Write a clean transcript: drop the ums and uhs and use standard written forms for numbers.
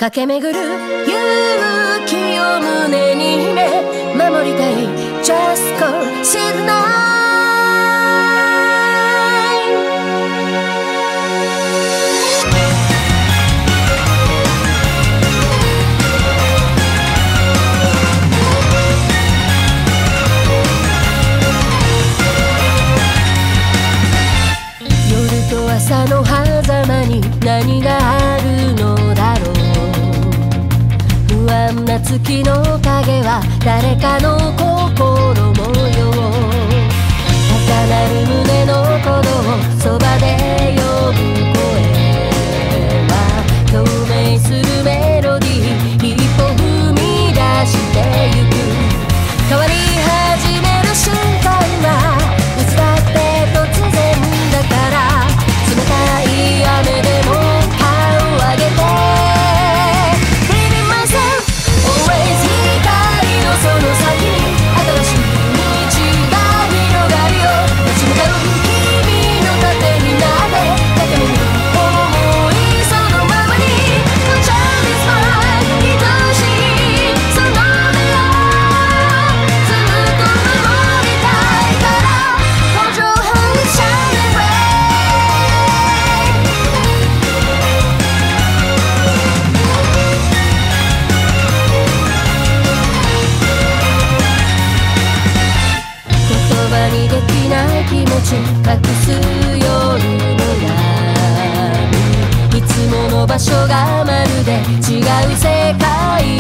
駆け巡る勇気を胸に秘め守りたい Just Call Sydney。朝の狭間に何があるのだろう。不安な月の影は誰かの心模様。高鳴る胸の鼓動、そばで呼ぶ声は共鳴するメロディー。一歩踏み出してゆく。変わり始める瞬間はいつだって突然だから。冷たい雨でも顔を上げて Believe in myself always 光のその先に新しい道が広がるよ。立ち向かう君の盾になって駆け巡る想いそのままに No child is mine 愛しいその目をずっと守りたいから Hold your hand and shine and rain。言葉にできない気持ち隠す夜の闇。いつもの場所がまるで違う世界